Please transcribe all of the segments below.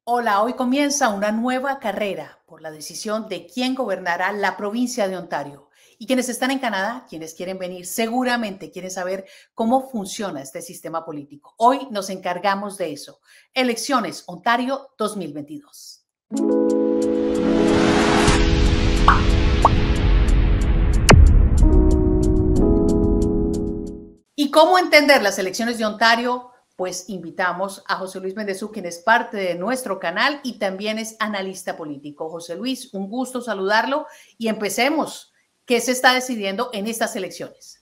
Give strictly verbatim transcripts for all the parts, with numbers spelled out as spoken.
Hola, hoy comienza una nueva carrera por la decisión de quién gobernará la provincia de Ontario. Y quienes están en Canadá, quienes quieren venir, seguramente quieren saber cómo funciona este sistema político. Hoy nos encargamos de eso. Elecciones Ontario dos mil veintidós. ¿Y cómo entender las elecciones de Ontario? Pues invitamos a José Luis Mendezú, quien es parte de nuestro canal y también es analista político. José Luis, un gusto saludarlo y empecemos. ¿Qué se está decidiendo en estas elecciones?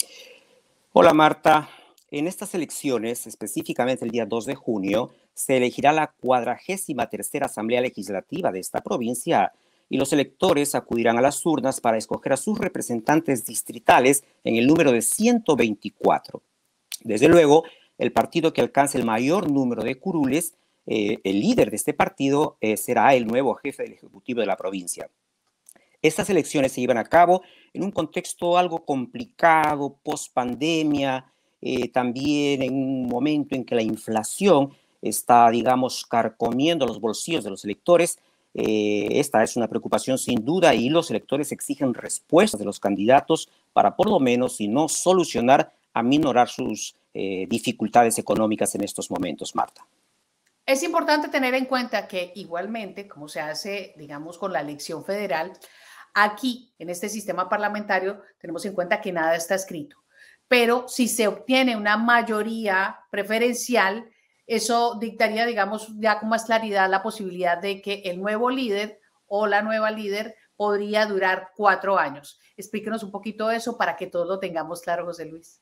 Hola Marta, en estas elecciones, específicamente el día dos de junio, se elegirá la cuadragésima tercera Asamblea Legislativa de esta provincia y los electores acudirán a las urnas para escoger a sus representantes distritales en el número de ciento veinticuatro. Desde luego, el partido que alcance el mayor número de curules, eh, el líder de este partido eh, será el nuevo jefe del Ejecutivo de la provincia. Estas elecciones se llevan a cabo en un contexto algo complicado, post-pandemia, eh, también en un momento en que la inflación está, digamos, carcomiendo los bolsillos de los electores. Eh, esta es una preocupación sin duda y los electores exigen respuestas de los candidatos para por lo menos, si no solucionar, aminorar sus eh, dificultades económicas en estos momentos, Marta. Es importante tener en cuenta que igualmente, como se hace, digamos, con la elección federal, aquí, en este sistema parlamentario, tenemos en cuenta que nada está escrito. Pero si se obtiene una mayoría preferencial, eso dictaría, digamos, ya con más claridad la posibilidad de que el nuevo líder o la nueva líder podría durar cuatro años. Explíquenos un poquito eso para que todos lo tengamos claro, José Luis.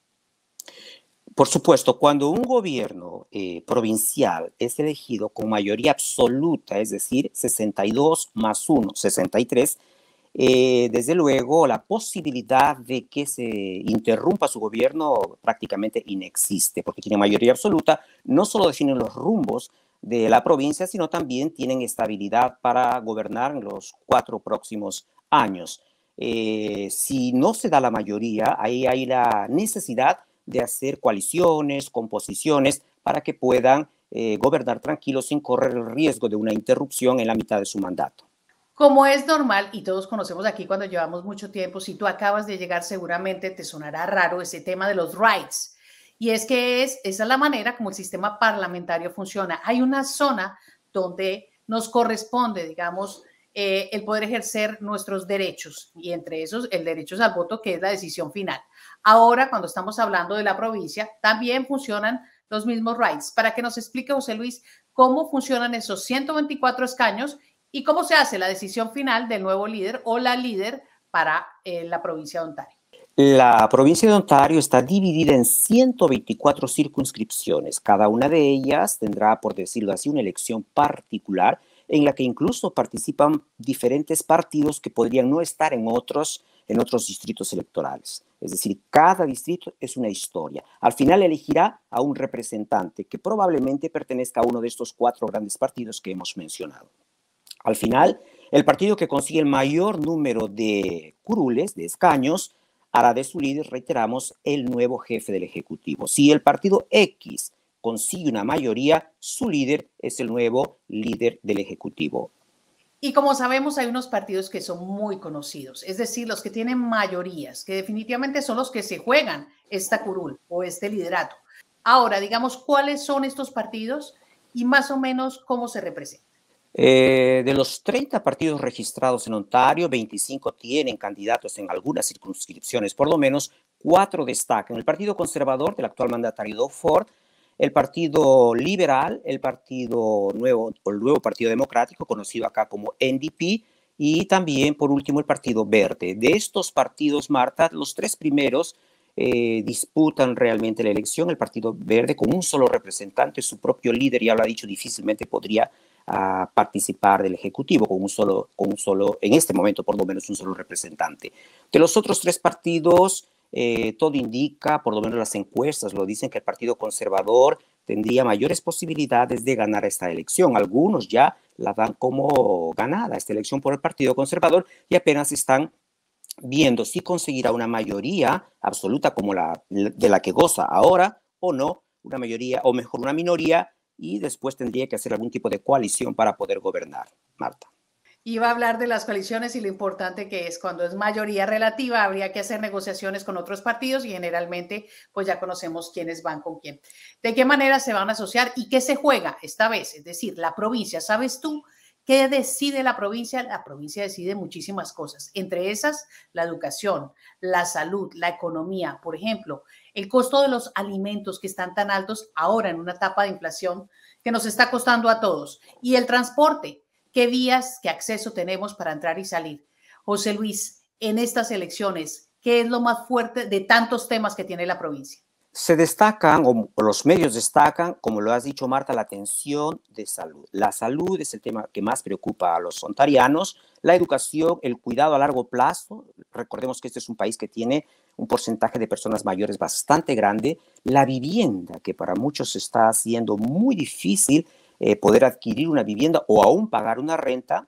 Por supuesto, cuando un gobierno eh, provincial es elegido con mayoría absoluta, es decir, sesenta y dos más uno, sesenta y tres, eh, desde luego la posibilidad de que se interrumpa su gobierno prácticamente inexiste, porque tiene mayoría absoluta, no solo definen los rumbos de la provincia, sino también tienen estabilidad para gobernar en los cuatro próximos años. Eh, si no se da la mayoría, ahí hay la necesidad de hacer coaliciones, composiciones, para que puedan eh, gobernar tranquilos sin correr el riesgo de una interrupción en la mitad de su mandato. Como es normal, y todos conocemos aquí cuando llevamos mucho tiempo, si tú acabas de llegar seguramente te sonará raro ese tema de los rights. Y es que es, esa es la manera como el sistema parlamentario funciona. Hay una zona donde nos corresponde, digamos, eh, el poder ejercer nuestros derechos, y entre esos el derecho al voto, que es la decisión final. Ahora, cuando estamos hablando de la provincia, también funcionan los mismos rights. Para que nos explique, José Luis, cómo funcionan esos ciento veinticuatro escaños y cómo se hace la decisión final del nuevo líder o la líder para eh, la provincia de Ontario. La provincia de Ontario está dividida en ciento veinticuatro circunscripciones. Cada una de ellas tendrá, por decirlo así, una elección particular en la que incluso participan diferentes partidos que podrían no estar en otros, en otros distritos electorales. Es decir, cada distrito es una historia. Al final elegirá a un representante que probablemente pertenezca a uno de estos cuatro grandes partidos que hemos mencionado. Al final, el partido que consigue el mayor número de curules, de escaños, hará de su líder, reiteramos, el nuevo jefe del Ejecutivo. Si el partido X consigue una mayoría, su líder es el nuevo líder del Ejecutivo. Y como sabemos, hay unos partidos que son muy conocidos, es decir, los que tienen mayorías, que definitivamente son los que se juegan esta curul o este liderato. Ahora, digamos, ¿cuáles son estos partidos y más o menos cómo se representan? Eh, de los treinta partidos registrados en Ontario, veinticinco tienen candidatos en algunas circunscripciones, por lo menos cuatro destacan. El Partido Conservador del actual mandatario Doug Ford, el Partido Liberal, el Partido Nuevo, o el Nuevo Partido Democrático, conocido acá como N D P, y también, por último, el Partido Verde. De estos partidos, Marta, los tres primeros eh, disputan realmente la elección. El Partido Verde, con un solo representante, su propio líder, ya lo ha dicho, difícilmente podría a participar del Ejecutivo con un solo, con un solo, en este momento por lo menos un solo representante. De los otros tres partidos, eh, todo indica, por lo menos las encuestas lo dicen, que el Partido Conservador tendría mayores posibilidades de ganar esta elección. Algunos ya la dan como ganada esta elección por el Partido Conservador y apenas están viendo si conseguirá una mayoría absoluta como la de la que goza ahora o no, una mayoría o mejor una minoría y después tendría que hacer algún tipo de coalición para poder gobernar, Marta. Iba a hablar de las coaliciones y lo importante que es cuando es mayoría relativa, habría que hacer negociaciones con otros partidos y generalmente pues ya conocemos quiénes van con quién. ¿De qué manera se van a asociar y qué se juega esta vez? Es decir, la provincia, ¿sabes tú qué decide la provincia? La provincia decide muchísimas cosas, entre esas la educación, la salud, la economía, por ejemplo, el costo de los alimentos que están tan altos ahora en una etapa de inflación que nos está costando a todos y el transporte. ¿Qué vías, qué acceso tenemos para entrar y salir? José Luis, en estas elecciones, ¿qué es lo más fuerte de tantos temas que tiene la provincia? Se destacan, o los medios destacan, como lo has dicho, Marta, la atención de salud. La salud es el tema que más preocupa a los ontarianos, la educación, el cuidado a largo plazo. Recordemos que este es un país que tiene un porcentaje de personas mayores bastante grande. La vivienda, que para muchos está siendo muy difícil eh, poder adquirir una vivienda o aún pagar una renta.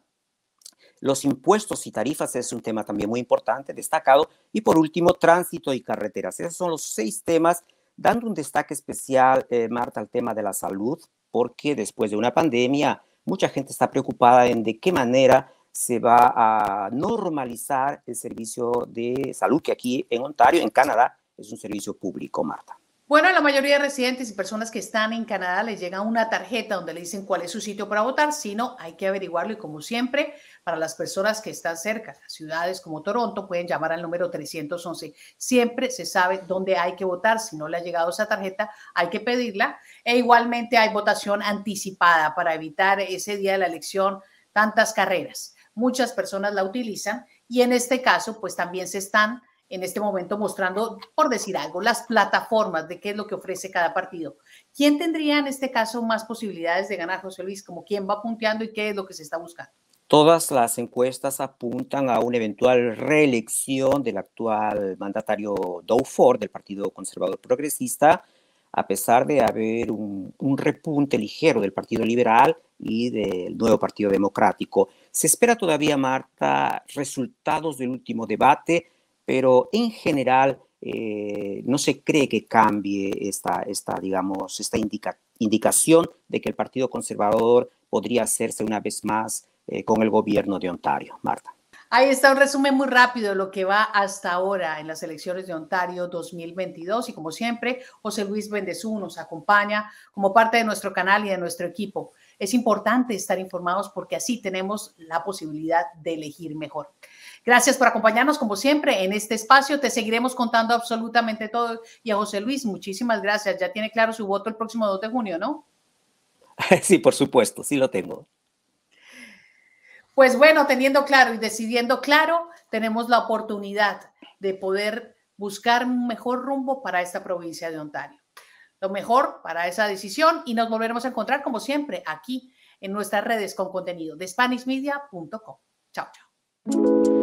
Los impuestos y tarifas es un tema también muy importante, destacado. Y por último, tránsito y carreteras. Esos son los seis temas, dando un destaque especial, eh, Marta, al tema de la salud, porque después de una pandemia, mucha gente está preocupada en de qué manera se va a normalizar el servicio de salud, que aquí en Ontario, en Canadá, es un servicio público, Marta. Bueno, a la mayoría de residentes y personas que están en Canadá les llega una tarjeta donde le dicen cuál es su sitio para votar, si no, hay que averiguarlo y como siempre, para las personas que están cerca, ciudades como Toronto, pueden llamar al número trescientos once. Siempre se sabe dónde hay que votar, si no le ha llegado esa tarjeta, hay que pedirla e igualmente hay votación anticipada para evitar ese día de la elección tantas carreras. Muchas personas la utilizan y en este caso, pues también se están en este momento mostrando, por decir algo, las plataformas de qué es lo que ofrece cada partido. ¿Quién tendría en este caso más posibilidades de ganar, José Luis? ¿Como quién va punteando y qué es lo que se está buscando? Todas las encuestas apuntan a una eventual reelección del actual mandatario Doug Ford, del Partido Conservador Progresista, a pesar de haber un, un repunte ligero del Partido Liberal y del nuevo Partido Democrático. Se espera todavía, Marta, resultados del último debate, pero en general eh, no se cree que cambie esta, esta digamos, esta indica, indicación de que el Partido Conservador podría hacerse una vez más eh, con el gobierno de Ontario, Marta. Ahí está un resumen muy rápido de lo que va hasta ahora en las elecciones de Ontario dos mil veintidós y como siempre, José Luis Bendezú nos acompaña como parte de nuestro canal y de nuestro equipo. Es importante estar informados porque así tenemos la posibilidad de elegir mejor. Gracias por acompañarnos como siempre en este espacio. Te seguiremos contando absolutamente todo. Y a José Luis, muchísimas gracias. Ya tiene claro su voto el próximo dos de junio, ¿no? Sí, por supuesto, sí lo tengo. Pues bueno, teniendo claro y decidiendo claro, tenemos la oportunidad de poder buscar un mejor rumbo para esta provincia de Ontario. Lo mejor para esa decisión y nos volveremos a encontrar como siempre aquí en nuestras redes con contenido de Spanish Media punto com. Chao, chao.